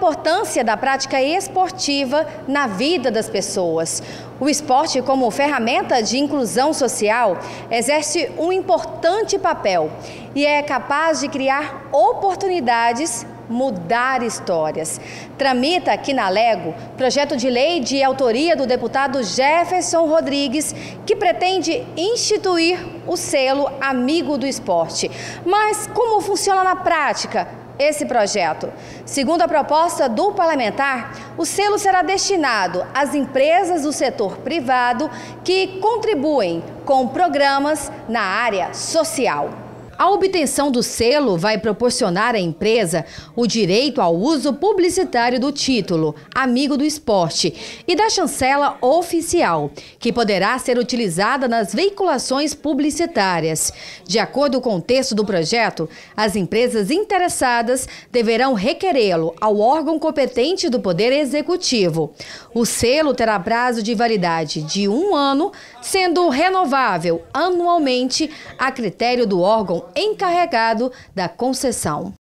importância da prática esportiva na vida das pessoas. O esporte, como ferramenta de inclusão social, exerce um importante papel e é capaz de criar oportunidades, mudar histórias. Tramita aqui na Lego projeto de lei de autoria do deputado Jefferson Rodrigues, que pretende instituir o selo Amigo do Esporte. Mas como funciona na prática esse projeto? Segundo a proposta do parlamentar, o selo será destinado às empresas do setor privado que contribuem com programas na área social. A obtenção do selo vai proporcionar à empresa o direito ao uso publicitário do título Amigo do Esporte e da chancela oficial, que poderá ser utilizada nas veiculações publicitárias. De acordo com o texto do projeto, as empresas interessadas deverão requerê-lo ao órgão competente do Poder Executivo. O selo terá prazo de validade de 1 ano, sendo renovável anualmente a critério do órgão encarregado da concessão.